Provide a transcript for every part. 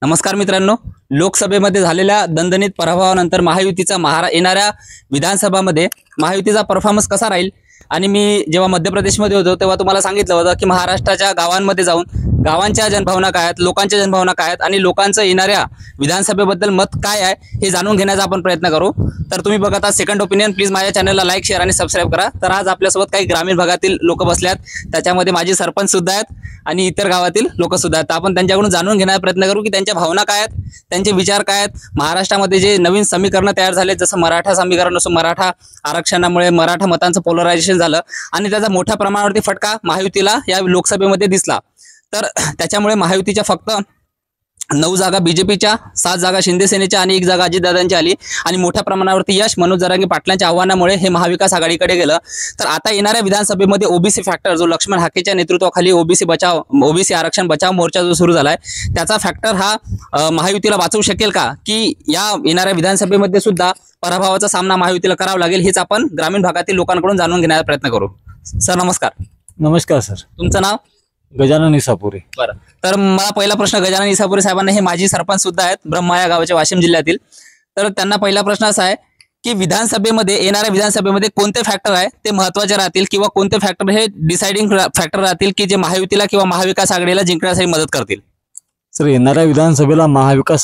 नमस्कार मित्रांनो, लोकसभेमध्ये झालेल्या दणदणीत पराभवानंतर महायुतीचा येणाऱ्या विधानसभामध्ये महायुतीचा परफॉर्मन्स कसा राहील आणि मी जेव्हा मध्य प्रदेशमध्ये होतो तेव्हा तुम्हाला सांगितलं होतं की महाराष्ट्राच्या गावांमध्ये जाऊन गावांच्या जनभावना काय आहेत, लोकांच्या जनभावना काय आहेत आणि लोकांचं येणाऱ्या विधानसभेबद्दल मत काय आहे हे जाणून घेण्याचा आपण प्रयत्न करू। तर तुम्ही बघत आहात सेकंड ओपिनियन। प्लीज माझ्या चॅनलला लाईक, शेअर आणि सबस्क्राईब करा। तर आज आपल्यासोबत काही ग्रामीण भागातील लोक बसल्यात, त्याच्यामध्ये माझे सरपंच सुद्धा आहेत आणि इतर गावातील लोक सुद्धा आहेत। आपण त्यांच्याकडून जाणून घेण्याचा प्रयत्न करू की त्यांच्या भावना काय आहेत, त्यांचे विचार काय आहेत। महाराष्ट्रामध्ये जे नवीन समीकरण तयार झाले, जसं मराठा समीकरण असो, मराठा आरक्षणामुळे मराठा मतांचं पोलरायझेशन झालं आणि त्याचा मोठ्या प्रमाणावरती फटका महायुतीला या लोकसभेमध्ये दिसला। तर त्याच्यामुळे महायुतीच्या फक्त 9 जागा बीजेपीच्या, 7 जागा शिंदे सेनेच्या आणि 1 जागा अजितदादांची आली आणि मोठ्या प्रमाणावरती यश मनोज जरांगे पाटलांच्या आव्हानामुळे हे महाविकास आघाडीकडे गेलं। तर आता येणाऱ्या विधानसभेमध्ये ओबीसी फॅक्टर जो लक्ष्मण हाकेच्या नेतृत्वाखाली ओबीसी आरक्षण बचाव मोर्चा जो सुरू झालाय त्याचा फॅक्टर हा महायुतीला वाचवू शकेल का, की या येणाऱ्या विधानसभेमध्ये सुद्धा पराभवाचा सामना महायुतीला करावा लागेल, हेच आपण ग्रामीण भागातील लोकांकडून जाणून घेण्याचा प्रयत्न करू। सर नमस्कार। नमस्कार सर। तुमचं नाव? गजानन इसापुरे। बरं, तर मला पहिला प्रश्न, गजानन इसापुरे साहेबांना, हे माजी सरपंच सुद्धा आहेत ब्रह्मा या गावाच्या, वाशिम जिल्ह्यातील। तर त्यांना पहिला प्रश्न असा आहे की विधानसभेमध्ये, येणाऱ्या विधानसभेमध्ये कोणते फॅक्टर आहे ते महत्त्वाचे राहतील किंवा कोणते फॅक्टर हे डिसाइडिंग फॅक्टर राहतील की जे महायुतीला किंवा महाविकास आघाडीला जिंकण्यासाठी मदत करतील? सर, येणाऱ्या विधानसभेला महाविकास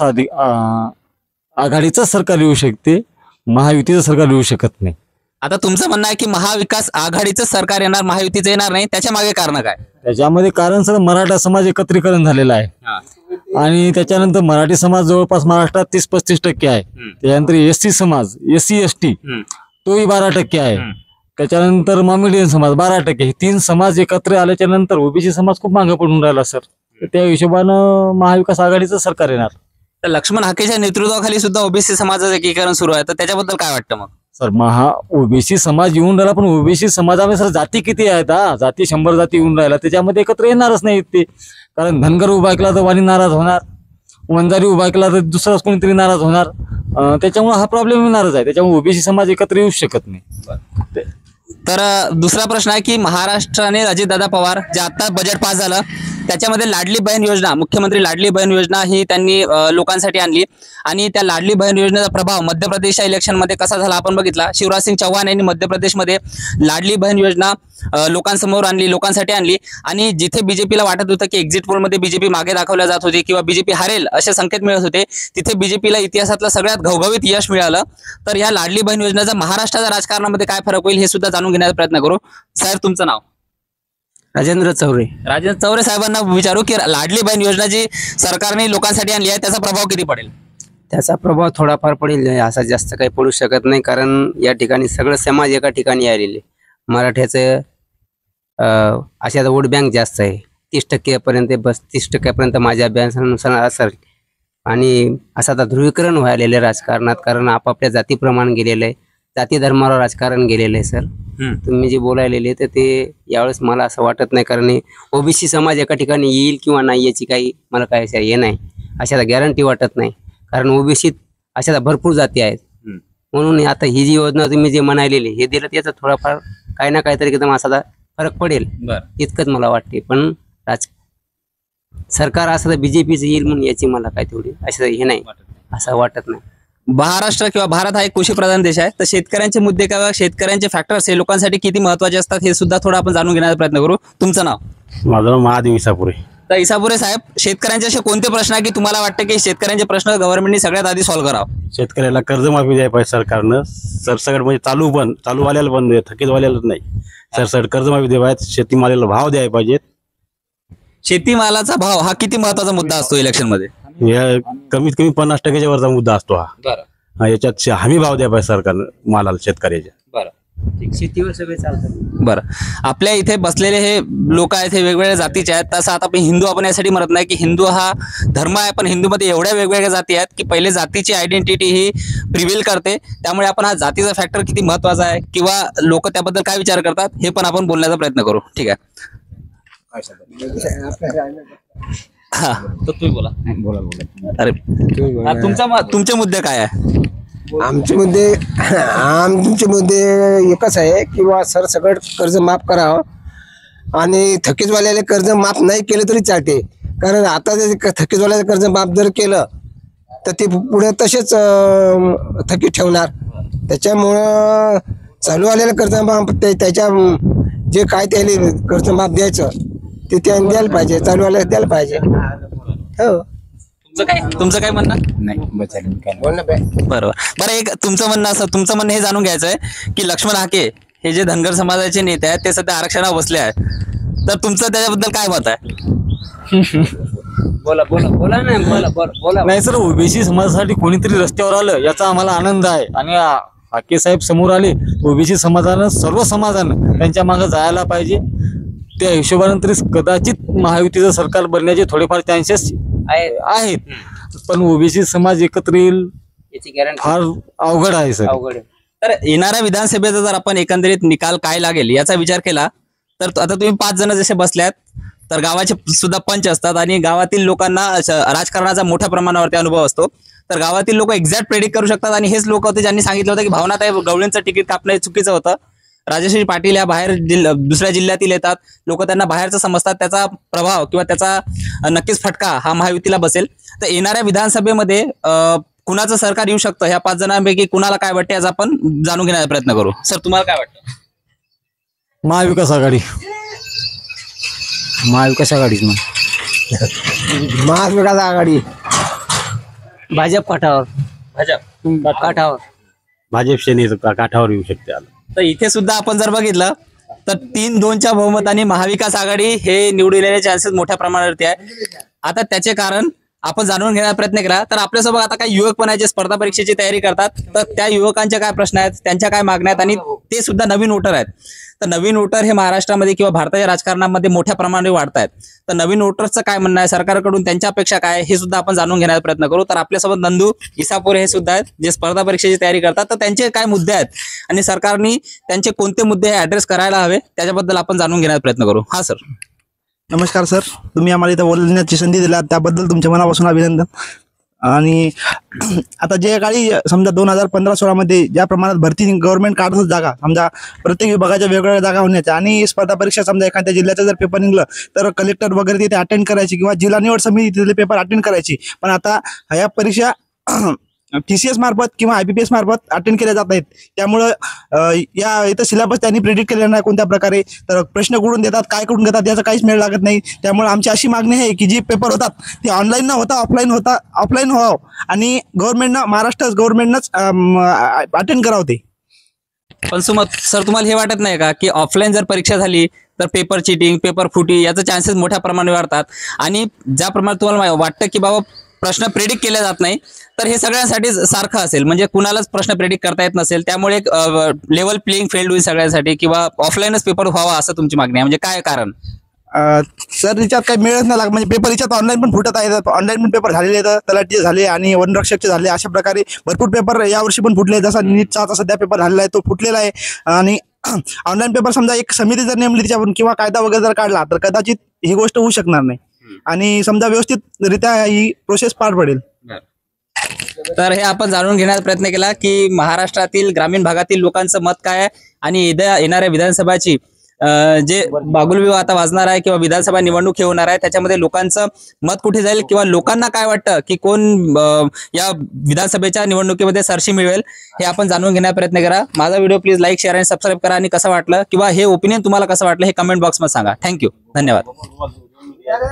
आघाडीचं सरकार येऊ शकते, महायुतीचं सरकार येऊ शकत नाही। आता तुमचं म्हणणं आहे की महाविकास आघाडीचं सरकार येणार, महायुतीचं येणार नाही, त्याच्या मागे कारण काय? त्याच्यामध्ये कारण सर मराठा समाज एकत्रीकरण झालेला आहे आणि त्याच्यानंतर मराठी समाज जवळपास महाराष्ट्रात 30-35% आहे। त्याच्यानंतर एससी समाज, SC ST तोही 12% आहे। त्याच्यानंतर मामिडियन समाज 12%। हे 3 समाज एकत्र आल्याच्या नंतर ओबीसी समाज खूप मागे पडून राहिला सर। त्या हिशोबानं महाविकास आघाडीचं सरकार येणार। तर लक्ष्मण हाकेच्या नेतृत्वाखाली सुद्धा ओबीसी समाजाचं एकीकरण सुरू आहे, तर त्याच्याबद्दल काय वाटतं मग? सर, ओबीसी समाज येऊन राहिला, पण ओबीसी समाजामध्ये सर जाती किती आहेत? जाती 100 जाती येऊन राहिला, त्याच्यामध्ये एकत्र येणारच नाही ते। कारण धनगर उभा केला तर वाणी नाराज होणार, वंजारी उभा केला तर दुसराच कोणीतरी नाराज होणार, त्याच्यामुळे हा प्रॉब्लेम येणारच आहे। त्याच्यामुळे ओबीसी समाज एकत्र येऊ शकत नाही। तर दुसरा प्रश्न आहे की महाराष्ट्राने अजितदादा पवार जे आता बजेट पास झालं त्याच्यामध्ये लाडली बहीण योजना, मुख्यमंत्री लाडली बहीण योजना ही त्यांनी लोकांसाठी आणली आणि त्या लाडली बहीण योजनेचा प्रभाव मध्य प्रदेशच्या इलेक्शनमध्ये कसा झाला आपण बघितला। शिवराज सिंग चौहान यांनी मध्य प्रदेशमध्ये लाडली बहीण योजना लोकांसमोर आणली, लोकांसाठी आणली आणि जिथे बीजेपीला वाटत होतं की एक्झिट पोलमध्ये बीजेपी मागे दाखवल्या जात होती किंवा बीजेपी हरेल असे संकेत मिळत होते, तिथे बीजेपीला इतिहासातलं सगळ्यात घवघवीत यश मिळालं। तर या लाडली बहीण योजनेचा महाराष्ट्राच्या राजकारणामध्ये काय फरक होईल हे सुद्धा जाणून घेण्याचा प्रयत्न करू। साहेब तुमचं नाव? राजेंद्र चौरे। राजेंद्र चौरे साहेबांना विचारू की लाडली बहीण योजना जी सरकारने लोकांसाठी आणली आहे त्याचा प्रभाव किती पडेल? त्याचा प्रभाव थोडाफार पडेल, असा जास्त काही पडू शकत नाही, कारण या ठिकाणी सगळं समाज एका ठिकाणी आलेले। मराठ्याचं अशा वोट बँक जास्त आहे, 30% पर्यंत, 32% माझ्या अभ्यासानुसार असेल। आणि असं आता ध्रुवीकरण व्हायलेलं राजकारणात, कारण आपापल्या जातीप्रमाणे गेलेलं आहे, जाती धर्मावर राजकारण गेलेलं आहे। सर, तुम्ही जे बोलायलेले तर ते यावेळेस मला असं वाटत नाही, कारण ओबीसी समाज एका ठिकाणी येईल किंवा नाही याची काही मला काय हे नाही, अशाला गॅरंटी वाटत नाही, कारण ओबीसीत अशा भरपूर जाती आहेत। म्हणून आता ही जी योजना तुम्ही जे म्हणालेली हे दिलं त्याचा थोडाफार काही ना काहीतरी एकदम असा फरक पडेल, इतकंच मला वाटते। पण सरकार असं तर बीजेपीचं येईल म्हणून याची मला काय तेवढी असं हे नाही, असं वाटत नाही। महाराष्ट्र किंवा भारत हा एक कृषी प्रधान देश आहे, तर शेतकऱ्यांचे मुद्दे किंवा शेतकऱ्यांचे फॅक्टर्स हे लोकांसाठी किती महत्त्वाचे असतात हे सुद्धा थोडं आपण जाणून घेण्याचा प्रयत्न करू। तुमचं नाव? माझं नाव महादेव इसापुरे। तर इसापुरे साहेब, शेतकऱ्यांचे असे कोणते प्रश्न आहे की तुम्हाला वाटतं की शेतकऱ्यांचे प्रश्न गव्हर्नमेंटने सगळ्यात आधी सॉल्व्ह करावं? शेतकऱ्याला कर्जमाफी द्यायला पाहिजे सरकारनं, सरसकट म्हणजे चालूवाल्याला पण थकीतवाल्यालाच नाही, सरसकट कर्जमाफी द्यायला पाहिजे, शेतीमालाला भाव द्यायला पाहिजेत। शेतीमालाचा भाव हा किती महत्त्वाचा मुद्दा असतो इलेक्शन मध्ये? कमीत कमी 50% वरचा मुद्दा असतो हा। याच्यात हमी भाव द्यायला पाहिजे सरकारनं मालाला, शेतकऱ्याच्या। शेतीवर सगळे चालतात। बरं, आपल्या इथे बसलेले हे लोक आहेत हे वेगवेगळ्या जातीचे आहेत। तसं आता आपण हिंदू आपण यासाठी म्हणत नाही की हिंदू हा धर्म आहे, पण हिंदूमध्ये एवढ्या वेगवेगळ्या जाती आहेत की पहिले जातीची आयडेंटिटी ही प्रिव्हेल करते, त्यामुळे आपण हा जातीचा फॅक्टर किती महत्त्वाचा आहे किंवा लोक त्याबद्दल काय विचार करतात हे पण आपण बोलण्याचा प्रयत्न करू। ठीक आहे, हा, तर तुम्ही बोला। अरे तुमचे मुद्दे काय आहे? आमचे मुद्दे एकच आहे किंवा सरसकट कर्ज माफ करावं आणि थकीतवाल्याला कर्ज माफ नाही केलं तरी चालते, कारण आता जे थकीतवाल्याचं कर्ज माफ जर केलं तर ते पुढे तसेच थकीत ठेवणार. त्याच्यामुळं चालू आलेलं कर्ज माफ त्याच्या जे काय त्याला कर्ज माफ द्यायचं ते त्याने द्यायला पाहिजे, चालू आल्याला द्यायला पाहिजे. हो, तुमचं काय म्हणणं? नाही बरोबर. बरं, एक तुमचं म्हणणं हे जाणून घ्यायचं आहे की लक्ष्मण हाके हे जे धनगर समाजाचे नेते आहेत ते सध्या आरक्षणावर बसले आहेत, तर तुमचं त्याच्याबद्दल काय मत आहे? बोला नाही सर, ओबीसी समाजासाठी कोणीतरी रस्त्यावर आलं याचा आम्हाला आनंद आहे. आणि हाके साहेब समोर आले, ओबीसी समाजानं सर्व समाजानं त्यांच्या मागे जायला पाहिजे. त्या हिशोबाने तरी कदाचित महायुतीचं सरकार बनण्याचे थोडेफार चान्सेस आहेत. पण ओबीसी समाज एकत्र येईल याची गॅरंटी फार अवघड आहे सर. अवघड आहे. तर येणाऱ्या विधानसभेचा जर आपण एकंदरीत निकाल काय लागेल याचा विचार केला तर आता तुम्ही 5 जण जसे बसल्यात, तर गावाचे सुद्धा पंच असतात आणि गावातील लोकांना राजकारणाचा मोठ्या प्रमाणावरती अनुभव असतो. तर गावातील लोक एक्झॅक्ट प्रेडिक्ट करू शकतात आणि हेच लोक होते ज्यांनी सांगितलं होतं की भावनाताई गवळींचं तिकीट कापणं हे चुकीचं होतं. राजश्री पाटील या बाहेर दुसऱ्या जिल्ह्यातील येतात, लोक त्यांना बाहेरचं समजतात, त्याचा प्रभाव किंवा त्याचा नक्कीच फटका हा महायुतीला बसेल. तर येणाऱ्या विधानसभेमध्ये कुणाचं सरकार येऊ शकतं, ह्या 5 जणांपैकी कुणाला काय वाटतं याचा आपण जाणून घेण्याचा प्रयत्न करू. सर, तुम्हाला काय वाटतं? महाविकास आघाडी. महाविकास आघाडीच मग. महाविकास आघाडी. भाजप काठावर. काठावर. भाजप सेनेचं काठावर येऊ शकते. तर इथे सुद्धा आपण जर बघितलं तर 3-2च्या बहुमताने महाविकास आघाडी हे निवडून येण्याचे चान्सेस मोठ्या प्रमाणावरती आहे. आता त्याचे कारण आपण जाणून घेण्याचा प्रयत्न केला तर आपल्यासोबत आता काही युवक पण आहेत जे स्पर्धा परीक्षेची तयारी करतात. तर त्या युवकांचे काय प्रश्न आहेत, त्यांच्या काय मागण्या आहेत, आणि ते सुद्धा नवीन वोटर आहेत. तर नवीन वोटर हे महाराष्ट्रामध्ये किंवा भारताच्या राजकारणामध्ये मोठ्या प्रमाणात वाढत आहेत. तर नवीन वोटर्सचं काय म्हणणं आहे, सरकारकडून त्यांच्या अपेक्षा काय, हे सुद्धा आपण जाणून घेण्याचा प्रयत्न करू. तर आपल्यासोबत नंदू इसापुरे हे सुद्धा आहेत जे स्पर्धा परीक्षेची तयारी करतात. तर त्यांचे काय मुद्दे आहेत आणि सरकारने त्यांचे कोणते मुद्दे हे ऍड्रेस करायला हवे त्याच्याबद्दल आपण जाणून घेण्याचा प्रयत्न करू. हा सर. नमस्कार सर, तुम्ही आम्हाला इथं बोलण्याची संधी दिला त्याबद्दल तुमच्या मनापासून अभिनंदन. आणि आता जे काळी समजा 2015-16 मध्ये ज्या प्रमाणात भरती गव्हर्नमेंट काढत जागा, समजा प्रत्येक विभागाच्या वेगवेगळ्या जागा होण्याच्या, आणि स्पर्धा परीक्षा समजा एखाद्या जिल्ह्याचं जर पेपर निघलं तर कलेक्टर वगैरे तिथे अटेंड करायची किंवा जिल्हा निवड समिती तिथले पेपर अटेंड करायची. पण आता ह्या परीक्षा TCS मार्फत किंवा IPPS मार्फत अटेंड केल्या जात आहेत. त्यामुळं या इथं सिलेबस त्यांनी प्रेडिक्ट केलेला नाही कोणत्या प्रकारे, तर प्रश्न कुठून देतात काय कुठून घेतात याचा काहीच मेळ लागत नाही. त्यामुळे आमची अशी मागणी आहे की जी पेपर होतात ते ऑनलाईन न होता ऑफलाईन व्हावं आणि महाराष्ट्र गव्हर्नमेंटनंच अटेंड करावं ते. पण सर, तुम्हाला हे वाटत नाही का की ऑफलाईन जर परीक्षा झाली तर पेपर चिटिंग, पेपर फुटी याचे चान्सेस मोठ्या प्रमाणात वाढतात, आणि ज्या प्रमाणात तुम्हाला वाटतं की बाबा प्रश्न प्रेडिक्ट केले जात नाही तर हे सगळ्यांसाठी सारखं असेल, म्हणजे कुणालाच प्रश्न प्रेडिक्ट करता येत नसेल, त्यामुळे एक लेवल प्लेइंग फील्ड होईल सगळ्यांसाठी, किंवा ऑफलाईनच पेपर व्हावा असं तुमची मागणी आहे, म्हणजे काय कारण? सर, याच्यात काही मिळत नाही लाग, म्हणजे पेपर याच्यात ऑनलाईन पण फुटत आहेत. ऑनलाईन पण पेपर झालेले आहेत, तलाठीचे झाले आणि वनरक्षकचे झाले. अशा प्रकारे भरपूर पेपर यावर्षी पण फुटले. जसा नीटचा आता सध्या पेपर झालेला आहे तो फुटलेला आहे. आणि ऑनलाईन पेपर समजा एक समिती जर नेमली त्याच्यावरून किंवा कायदा वगैरे जर काढला तर कदाचित ही गोष्ट होऊ शकणार नाही आणि समजा व्यवस्थितरित्या ही प्रोसेस पार पडेल. तर हे आपण जाणून घेण्याचा प्रयत्न केला की महाराष्ट्रातील ग्रामीण भागातील लोकांचं मत काय आहे आणि येणाऱ्या विधानसभाची जे बागुलविवाह आता वाजणार आहे किंवा विधानसभा निवडणूक हे होणार आहे त्याच्यामध्ये लोकांचं मत कुठे जाईल किंवा लोकांना काय वाटतं की कोण या विधानसभेच्या निवडणुकीमध्ये सरशी मिळवेल हे आपण जाणून घेण्याचा प्रयत्न करा. माझा व्हिडिओ प्लीज लाईक, शेअर आणि सबस्क्राईब करा आणि कसं वाटलं किंवा हे ओपिनियन तुम्हाला कसं वाटलं हे कमेंट बॉक्समध्ये सांगा. थँक्यू, धन्यवाद.